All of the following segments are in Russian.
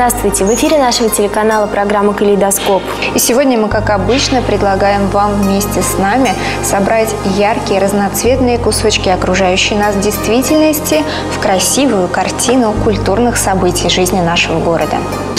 Здравствуйте! В эфире нашего телеканала программа «Калейдоскоп». И сегодня мы, как обычно, предлагаем вам вместе с нами собрать яркие, разноцветные кусочки окружающей нас действительности в красивую картину культурных событий жизни нашего города.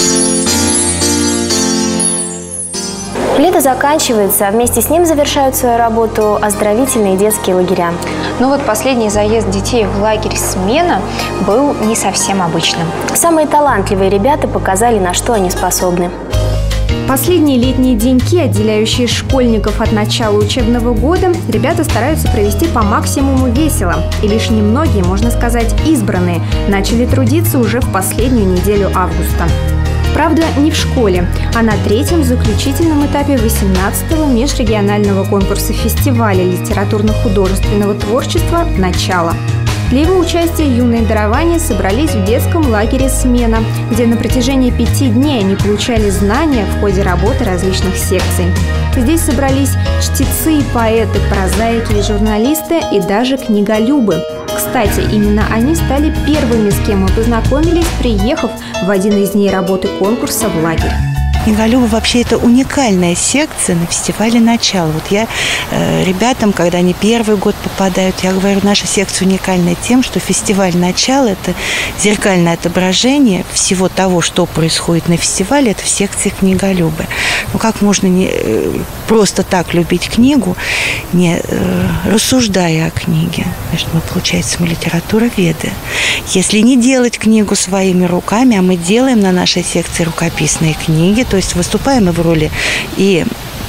Лето заканчивается, а вместе с ним завершают свою работу оздоровительные детские лагеря. Но вот последний заезд детей в лагерь «Смена» был не совсем обычным. Самые талантливые ребята показали, на что они способны. Последние летние деньки, отделяющие школьников от начала учебного года, ребята стараются провести по максимуму весело. И лишь немногие, можно сказать, избранные, начали трудиться уже в последнюю неделю августа. Правда, не в школе, а на третьем заключительном этапе 18-го межрегионального конкурса фестиваля литературно-художественного творчества «Начало». Для его участия юные дарования собрались в детском лагере «Смена», где на протяжении 5 дней они получали знания в ходе работы различных секций. Здесь собрались чтецы, поэты, прозаики и журналисты, и даже книголюбы. Кстати, именно они стали первыми, с кем мы познакомились, приехав в один из дней работы конкурса в лагерь. Книголюбы вообще это уникальная секция на фестивале «Начало». Вот я ребятам, когда они первый год попадают, я говорю, наша секция уникальная тем, что фестиваль «Начало» – это зеркальное отображение всего того, что происходит на фестивале, это в секции «Книголюбы». Ну как можно не просто так любить книгу, не рассуждая о книге? Потому что мы, получается, мы литературоведы. Если не делать книгу своими руками, а мы делаем на нашей секции рукописные книги, то есть выступаем мы в роли и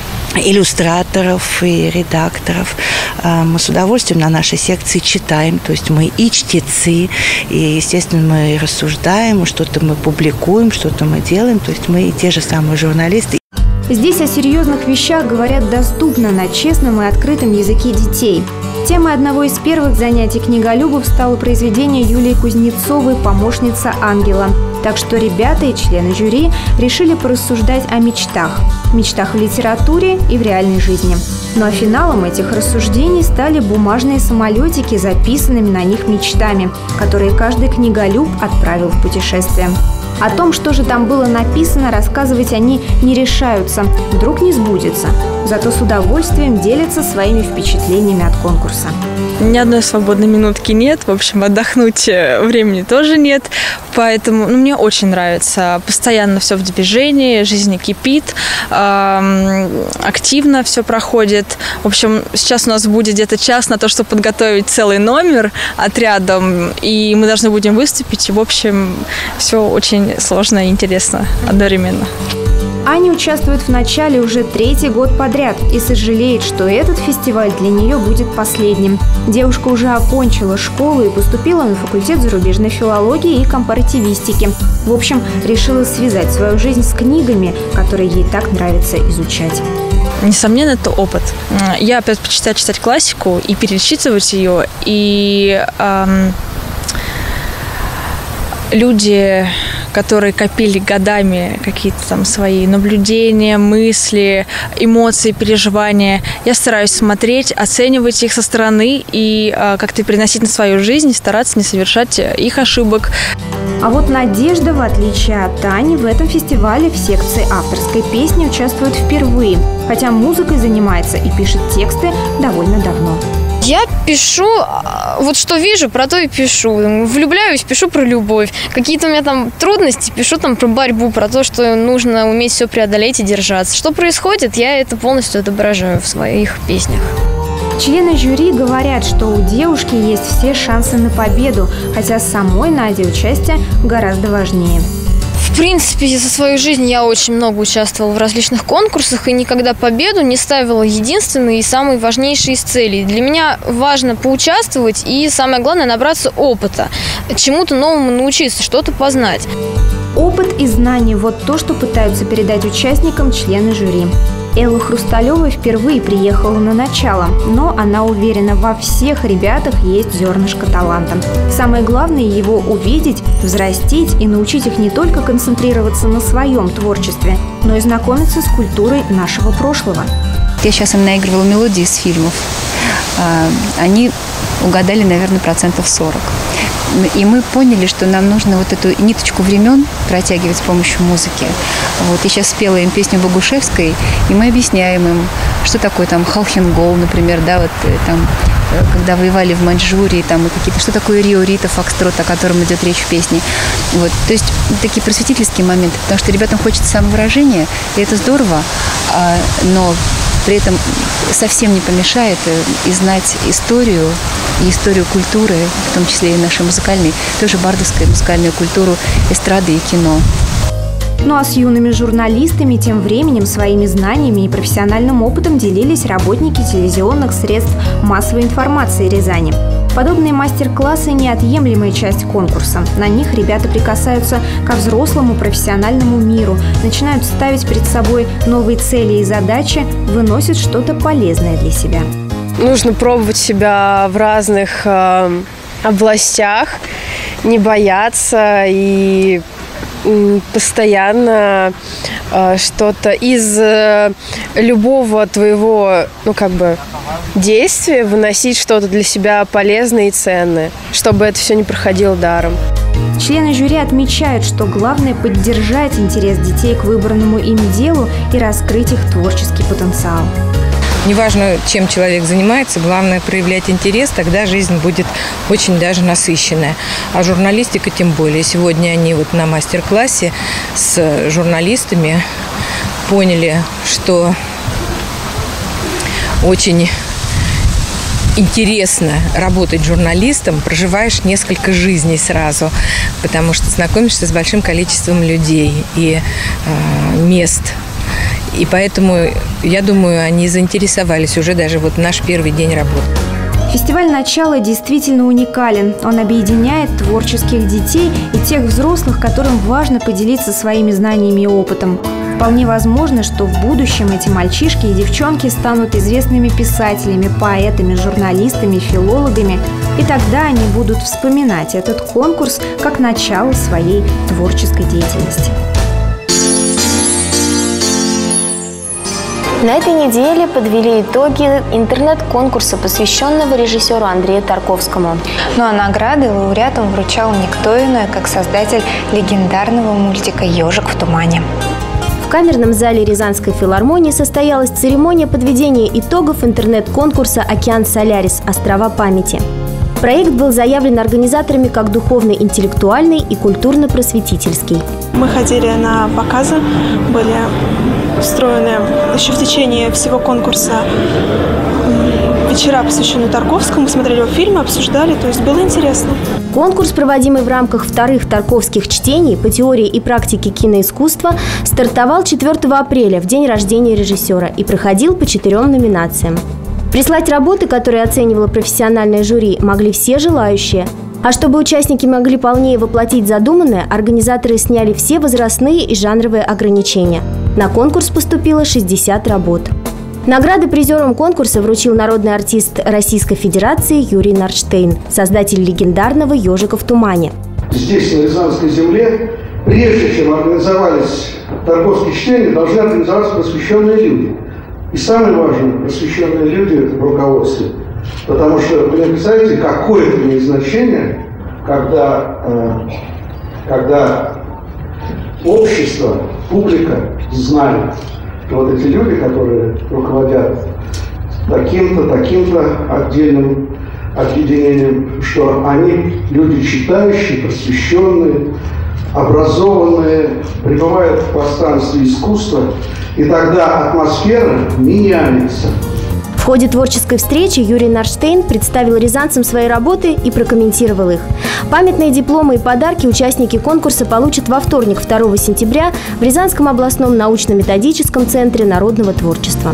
иллюстраторов, и редакторов. Мы с удовольствием на нашей секции читаем, то есть мы и чтецы, и, естественно, мы рассуждаем, что-то мы публикуем, что-то мы делаем, то есть мы и те же самые журналисты. Здесь о серьезных вещах говорят доступно, на честном и открытом языке детей. Темой одного из первых занятий книголюбов стало произведение Юлии Кузнецовой «Помощница ангела». Так что ребята и члены жюри решили порассуждать о мечтах. Мечтах в литературе и в реальной жизни. Ну а финалом этих рассуждений стали бумажные самолетики, записанными на них мечтами, которые каждый книголюб отправил в путешествие. О том, что же там было написано, рассказывать они не решаются. Вдруг не сбудется. Зато с удовольствием делятся своими впечатлениями от конкурса. Ни одной свободной минутки нет. В общем, отдохнуть времени тоже нет. Поэтому мне очень нравится. Постоянно все в движении, жизнь кипит, активно все проходит. В общем, сейчас у нас будет где-то час на то, чтобы подготовить целый номер отрядом. И мы должны будем выступить. И, в общем, все очень сложно и интересно одновременно. Аня участвует в «Начале» уже 3-й год подряд и сожалеет, что этот фестиваль для нее будет последним. Девушка уже окончила школу и поступила на факультет зарубежной филологии и компаративистики. В общем, решила связать свою жизнь с книгами, которые ей так нравится изучать. Несомненно, это опыт. Я опять предпочитаю читать классику и перечитывать ее. И люди, которые копили годами какие-то там свои наблюдения, мысли, эмоции, переживания. Я стараюсь смотреть, оценивать их со стороны и как-то приносить на свою жизнь, стараться не совершать их ошибок. А вот Надежда, в отличие от Тани, в этом фестивале в секции авторской песни участвует впервые, хотя музыкой занимается и пишет тексты довольно давно. Я пишу, вот что вижу, про то и пишу. Влюбляюсь, пишу про любовь. Какие-то у меня там трудности, пишу там про борьбу, про то, что нужно уметь все преодолеть и держаться. Что происходит, я это полностью отображаю в своих песнях. Члены жюри говорят, что у девушки есть все шансы на победу, хотя самой Наде участие гораздо важнее. В принципе, за свою жизнь я очень много участвовала в различных конкурсах и никогда победу не ставила единственной и самой важнейшей из целей. Для меня важно поучаствовать и, самое главное, набраться опыта, чему-то новому научиться, что-то познать. Опыт и знания – вот то, что пытаются передать участникам члены жюри. Элла Хрусталева впервые приехала на «Начало», но она уверена, во всех ребятах есть зернышко таланта. Самое главное – его увидеть, взрастить и научить их не только концентрироваться на своем творчестве, но и знакомиться с культурой нашего прошлого. Я сейчас им наигрывала мелодии из фильмов. Они угадали, наверное, 40%. И мы поняли, что нам нужно вот эту ниточку времен протягивать с помощью музыки. Вот. Я сейчас спела им песню Богушевской, и мы объясняем им, что такое там Халхингол, например, да, вот там, когда воевали в Маньчжурии, там, и какие-то, что такое рио-рита, фокстрот, о котором идет речь в песне. Вот. То есть такие просветительские моменты, потому что ребятам хочется самовыражения, и это здорово, но при этом совсем не помешает и знать историю, и историю культуры, в том числе и нашей музыкальной, тоже бардовскую музыкальную культуру эстрады и кино. Ну а с юными журналистами тем временем своими знаниями и профессиональным опытом делились работники телевизионных средств массовой информации Рязани. Подобные мастер-классы – неотъемлемая часть конкурса. На них ребята прикасаются ко взрослому профессиональному миру, начинают ставить перед собой новые цели и задачи, выносят что-то полезное для себя. Нужно пробовать себя в разных областях, не бояться и постоянно что-то из любого твоего, действия выносить что-то для себя полезное и ценное, чтобы это все не проходило даром. Члены жюри отмечают, что главное – поддержать интерес детей к выбранному им делу и раскрыть их творческий потенциал. Неважно, чем человек занимается, главное проявлять интерес, тогда жизнь будет очень даже насыщенная. А журналистика тем более. Сегодня они вот на мастер-классе с журналистами поняли, что очень интересно работать журналистом, проживаешь несколько жизней сразу, потому что знакомишься с большим количеством людей и мест. И поэтому, я думаю, они заинтересовались уже даже вот наш первый день работы. Фестиваль «Начало» действительно уникален. Он объединяет творческих детей и тех взрослых, которым важно поделиться своими знаниями и опытом. Вполне возможно, что в будущем эти мальчишки и девчонки станут известными писателями, поэтами, журналистами, филологами. И тогда они будут вспоминать этот конкурс как начало своей творческой деятельности. На этой неделе подвели итоги интернет-конкурса, посвященного режиссеру Андрею Тарковскому. Ну а награды лауреатам вручал никто иной, как создатель легендарного мультика «Ежик в тумане». В камерном зале Рязанской филармонии состоялась церемония подведения итогов интернет-конкурса «Океан Солярис. Острова памяти». Проект был заявлен организаторами как духовно-интеллектуальный и культурно-просветительский. Мы ходили на показы, были устроены еще в течение всего конкурса вечера, посвященные Тарковскому, смотрели его фильмы, обсуждали, то есть было интересно. Конкурс, проводимый в рамках вторых тарковских чтений по теории и практике киноискусства, стартовал 4 апреля, в день рождения режиссера, и проходил по 4 номинациям. Прислать работы, которые оценивало профессиональное жюри, могли все желающие. А чтобы участники могли полнее воплотить задуманное, организаторы сняли все возрастные и жанровые ограничения. На конкурс поступило 60 работ. Награды призерам конкурса вручил народный артист Российской Федерации Юрий Норштейн, создатель легендарного «Ежика в тумане». Здесь, на Рязанской земле, прежде чем организовались тарковские чтения, должны организоваться просвещенные люди. И самое важное, просвещенные люди – это в руководстве. Потому что, вы не представляете, какое это имеет значение, когда общество, публика знает, что вот эти люди, которые руководят таким-то отдельным объединением, что они люди читающие, просвещенные, образованные, пребывают в пространстве искусства, и тогда атмосфера меняется. В ходе творческой встречи Юрий Норштейн представил рязанцам свои работы и прокомментировал их. Памятные дипломы и подарки участники конкурса получат во вторник, 2 сентября, в Рязанском областном научно-методическом центре народного творчества.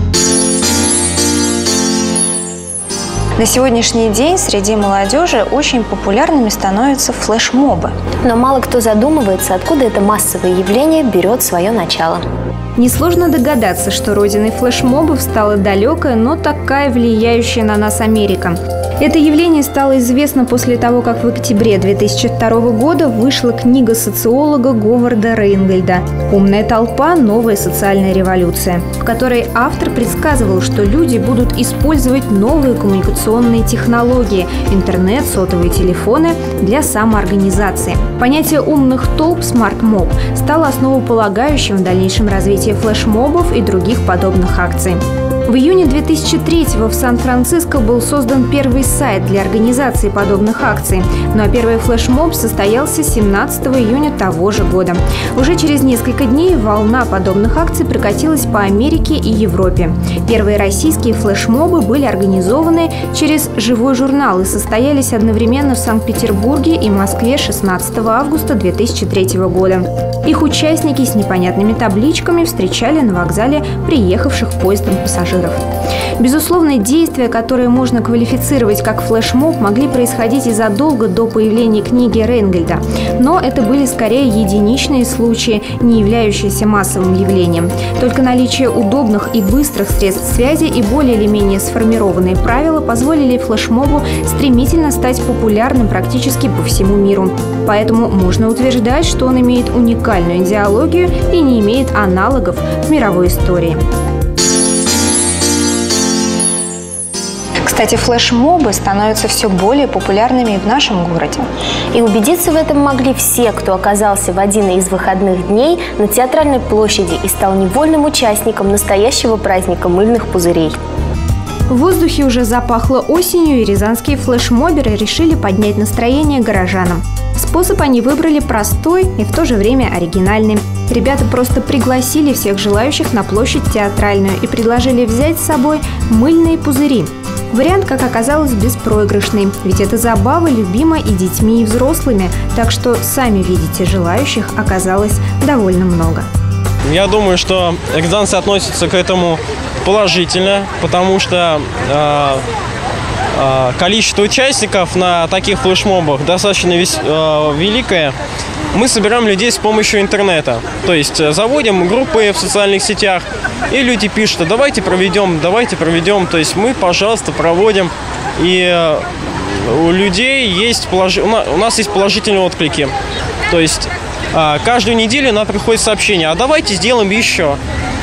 На сегодняшний день среди молодежи очень популярными становятся флешмобы. Но мало кто задумывается, откуда это массовое явление берет свое начало. Несложно догадаться, что родиной флешмобов стала далекая, но такая влияющая на нас Америка. Это явление стало известно после того, как в октябре 2002 года вышла книга социолога Говарда Рейнгольда «Умная толпа. Новая социальная революция», в которой автор предсказывал, что люди будут использовать новые коммуникационные технологии – интернет, сотовые телефоны – для самоорганизации. Понятие умных толп «Smart Mob» стало основополагающим в дальнейшем развитии флешмобов и других подобных акций. В июне 2003-го в Сан-Франциско был создан первый сайт для организации подобных акций. Ну а первый флешмоб состоялся 17 июня того же года. Уже через несколько дней волна подобных акций прокатилась по Америке и Европе. Первые российские флешмобы были организованы через живой журнал и состоялись одновременно в Санкт-Петербурге и Москве 16 августа 2003 года. Их участники с непонятными табличками встречали на вокзале приехавших поездом пассажиров. Безусловно, действия, которые можно квалифицировать как флешмоб, могли происходить и задолго до появления книги Рейнгольда. Но это были скорее единичные случаи, не являющиеся массовым явлением. Только наличие удобных и быстрых средств связи и более или менее сформированные правила позволили флешмобу стремительно стать популярным практически по всему миру. Поэтому можно утверждать, что он имеет уникальную идеологию и не имеет аналогов в мировой истории. Кстати, флешмобы становятся все более популярными и в нашем городе. И убедиться в этом могли все, кто оказался в один из выходных дней на Театральной площади и стал невольным участником настоящего праздника мыльных пузырей. В воздухе уже запахло осенью, и рязанские флешмоберы решили поднять настроение горожанам. Способ они выбрали простой и в то же время оригинальный. Ребята просто пригласили всех желающих на площадь Театральную и предложили взять с собой мыльные пузыри. Вариант, как оказалось, беспроигрышный, ведь эта забава любима и детьми, и взрослыми, так что, сами видите, желающих оказалось довольно много. Я думаю, что рязанцы относятся к этому положительно, потому что количество участников на таких флешмобах достаточно великое. Мы собираем людей с помощью интернета. То есть заводим группы в социальных сетях, и люди пишут: давайте проведем. То есть мы, пожалуйста, проводим. И у людей есть у нас есть положительные отклики. То есть каждую неделю нам приходит сообщение: а давайте сделаем еще.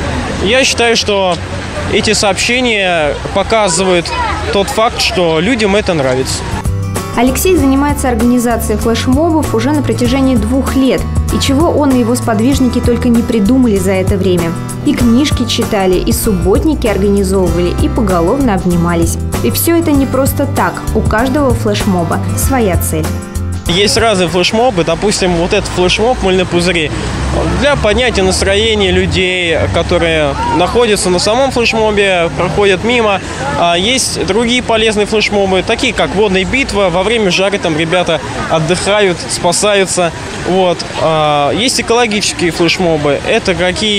Я считаю, что эти сообщения показывают тот факт, что людям это нравится. Алексей занимается организацией флешмобов уже на протяжении 2 лет. И чего он и его сподвижники только не придумали за это время. И книжки читали, и субботники организовывали, и поголовно обнимались. И все это не просто так. У каждого флешмоба своя цель. Есть разные флешмобы, допустим, вот этот флешмоб «Мыльные пузыри» для поднятия настроения людей, которые находятся на самом флешмобе, проходят мимо. Есть другие полезные флешмобы, такие как «Водная битва». Во время жары там ребята отдыхают, спасаются. Вот. Есть экологические флешмобы, это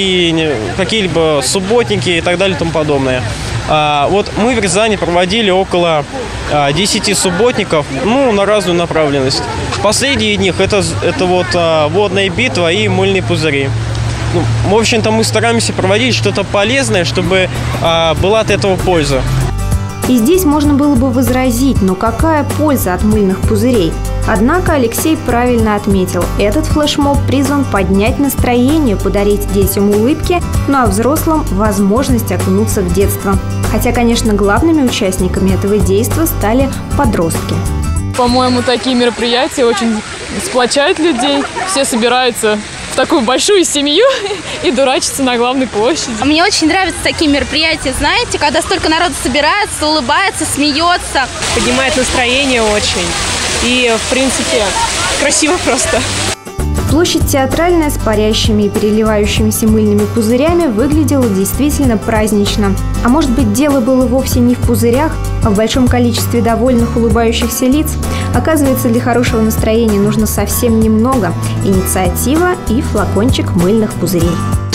какие-либо субботники и так далее и тому подобное. Вот мы в Рязани проводили около 10 субботников, на разную направленность. Последние из них это вот «Водная битва» и «Мыльные пузыри». В общем-то, мы стараемся проводить что-то полезное, чтобы была от этого польза. И здесь можно было бы возразить, но какая польза от мыльных пузырей? Однако Алексей правильно отметил, этот флешмоб призван поднять настроение, подарить детям улыбки, а взрослым возможность окунуться в детство. Хотя, конечно, главными участниками этого действа стали подростки. По-моему, такие мероприятия очень сплочают людей, все собираются в такую большую семью и дурачатся на главной площади. Мне очень нравятся такие мероприятия, знаете, когда столько народу собирается, улыбается, смеется. Поднимает настроение очень. И, в принципе, красиво просто. Площадь Театральная с парящими и переливающимися мыльными пузырями выглядела действительно празднично. А может быть, дело было вовсе не в пузырях, а в большом количестве довольных улыбающихся лиц? Оказывается, для хорошего настроения нужно совсем немного – инициатива и флакончик мыльных пузырей.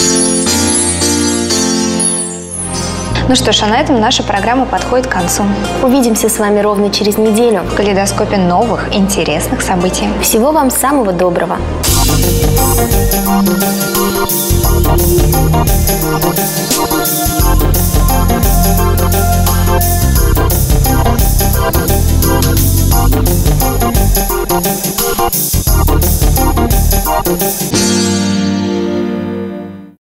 Ну что ж, а на этом наша программа подходит к концу. Увидимся с вами ровно через неделю в калейдоскопе новых интересных событий. Всего вам самого доброго.